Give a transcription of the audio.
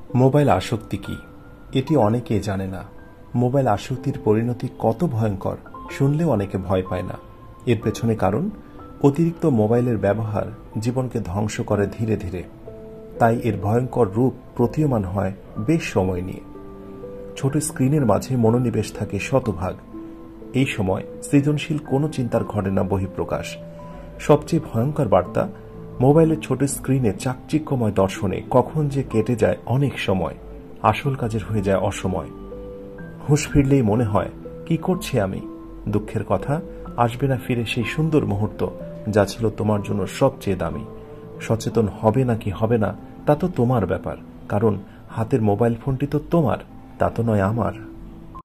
Mobile আসক্তি কি এটি অনেকেই জানে না। মোবাইল আসক্তির পরিণতি কত ভয়ঙ্কর শুনলেও অনেকে ভয় পায় না। এর পেছনে কারণ অতিরিক্ত মোবাইলের ব্যবহার জীবনকে ধ্বংস করে ধীরে ধীরে। তাই এর ভয়ঙ্কর রূপ প্রতীয়মান হয় বেশ সময় নিয়ে। ছোট স্ক্রিনের মাঝে মনোনিবেশ থাকে শতভাগ। এই সময় সৃজনশীল কোনো চিন্তার ঘটে না বহিঃপ্রকাশ। সবচেয়ে ভয়ঙ্কর বার্তা, মোবাইলের ছোট স্ক্রিনে চাকচিক্যময় দর্শনে কখন যে কেটে যায় অনেক সময়, আসল কাজের হয়ে যায় অসময়। হুঁশ ফিরলেই মনে হয় কি করছি আমি। দুঃখের কথা, আসবে না ফিরে সেই সুন্দর মুহূর্ত যা ছিল তোমার জন্য সবচেয়ে দামি। সচেতন হবে নাকি হবে না তা তো তোমার ব্যাপার, কারণ হাতের মোবাইল ফোনটি তো তোমার, তা তো নয় আমার।